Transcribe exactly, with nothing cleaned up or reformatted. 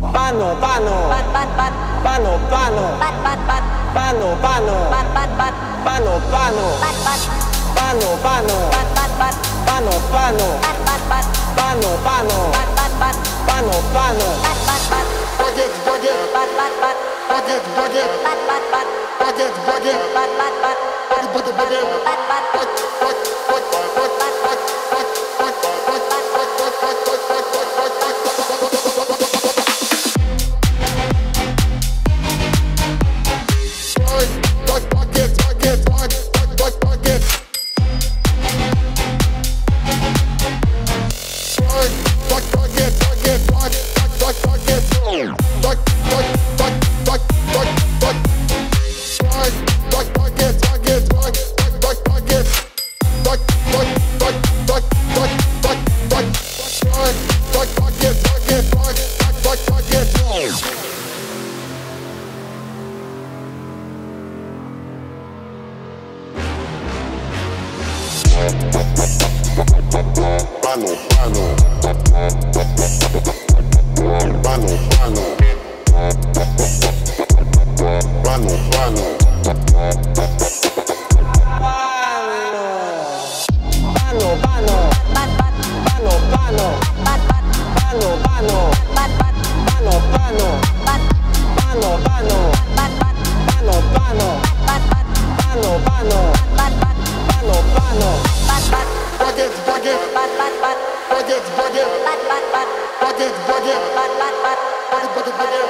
Pano, pano. Pat, pat, pat. Pano, pano. Pat, pat, pat. Pano, pano. Pat, pat, pat. Pano, pano. Pat, pat. Pano, pano. Pat, pat, pat. Pano, pano. Pat, pat, pat. Pano, pano. Pat, pat, pat. Pano, pano. Pat, pat, pat. Baguette, baguette, Pat, pat, pat. baguette, baguette, Pat, pat, pat. baguette, baguette, Pat, pat, pat. baguette, baguette, Pat, pat, pat. Pano, pano, pano, pano, pano, pano. Pano, pano. Pat, pat. Pano, pano. Pat, pat. Pano, pano. Pat, pat. Pano, pano. Pat, Pano, pano. pat, pat. Pano, pano. Pat, pat. Pano, pano. Pat, pat. Pano, pano. Pat, pat. Baguette, baguette, Pat, pat, pat. baguette, baguette, Pat, pat, pat. baguette, baguette, Pat, pat, pat. baguette, baguette.